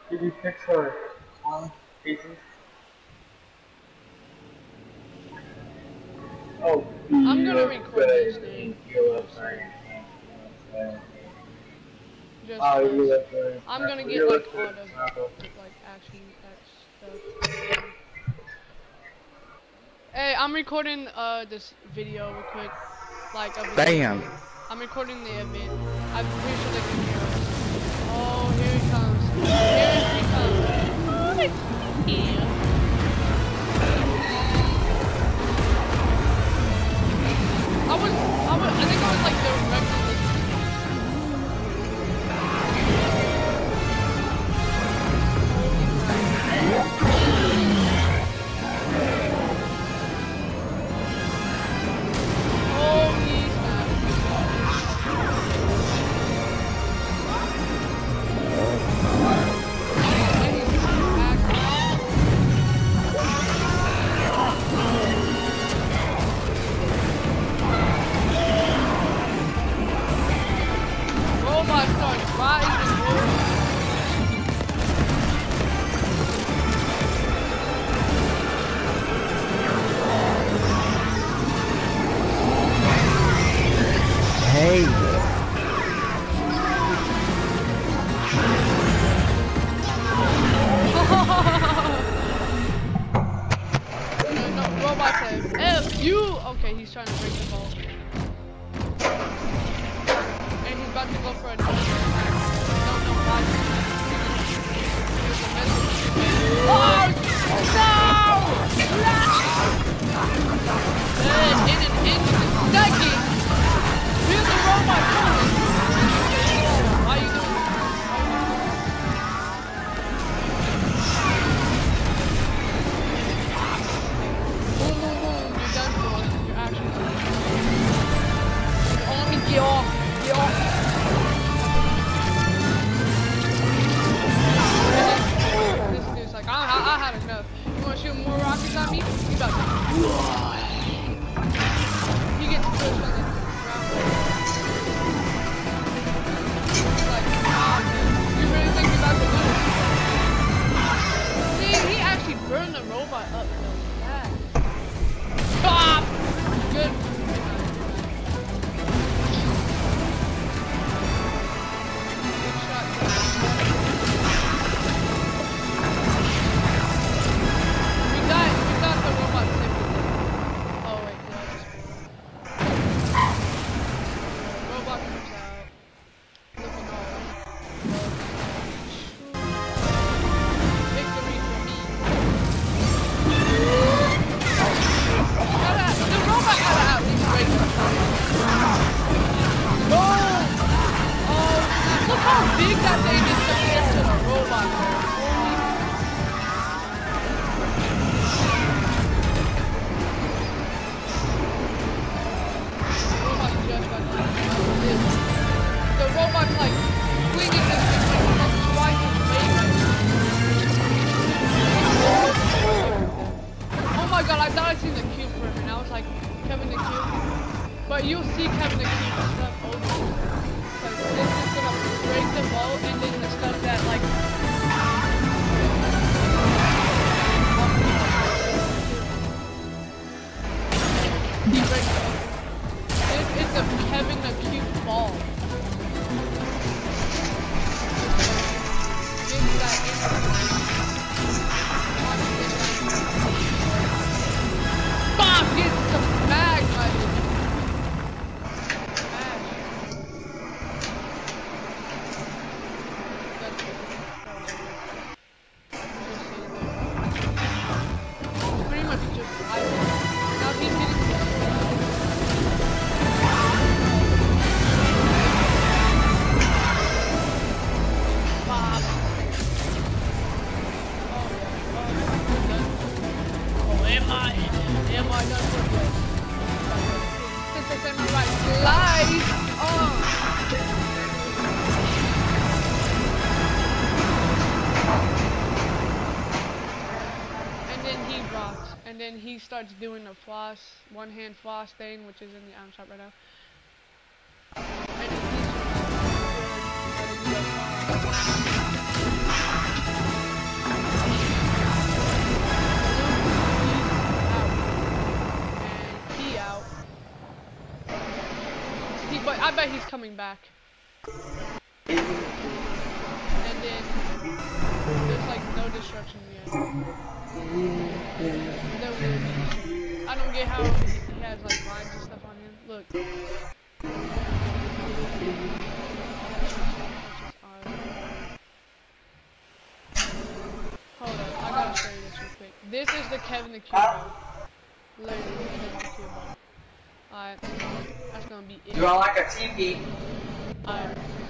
Did you fix her cases? Oh, I'm gonna record this, dude. Just I'm gonna get like all the like action stuff. Hey, I'm recording this video real quick, like a video. Damn. I'm recording the event. I'm pretty sure they can hear us. Oh, here he comes. Here he comes. Oh, it's here. I think I was like directly listening. Holy snap. Robot starts rising. Hey. No, robot said, hey, you! Okay, he's trying to break the ball. And he's about to go for another attack. No, why? Oh, no! In an instant second! Here's the robot coming! Why are you doing this? Boom, boom, boom. You're done for. You're actually done. Oh, let me get off. Get off. This dude's like, I had enough. You wanna shoot more rockets at me? You about to. He gets pushed on the ground. He's like, ah, man. You really think you're about to win? See, he actually burned the robot up so bad. Stop! Good. Good shot. We got the robot safe. Oh wait, did I just robot comes out. Looking all victory for me. The robot gotta at least break the no! Oh, look how big that thing is compared to the robot. The robot's like swinging this thing like twice its weight. Oh my god, I thought I seen the cube for a minute. I was like, Kevin the Cube. But you'll see Kevin the Cube stuff over. Because this is gonna break the ball and then the stuff that like he breaks the it's a Kevin the Cube ball. Bob gets the mag, buddy. Pretty much just driving. Now he's getting Bob. Oh, am I done for good? Since I said my right life. And then he rocks. And then he starts doing the floss, one-hand floss thing, which is in the item shop right now. And I bet he's coming back. And then there's like no destruction yet. There will be. I don't get how he has like lines and stuff on him. Look. Hold up, I gotta show you this real quick. This is the Kevin the Cube mode. Literally, the Kevin the Cube mode. Alright, that's gonna be it. You are like a TV. Alright.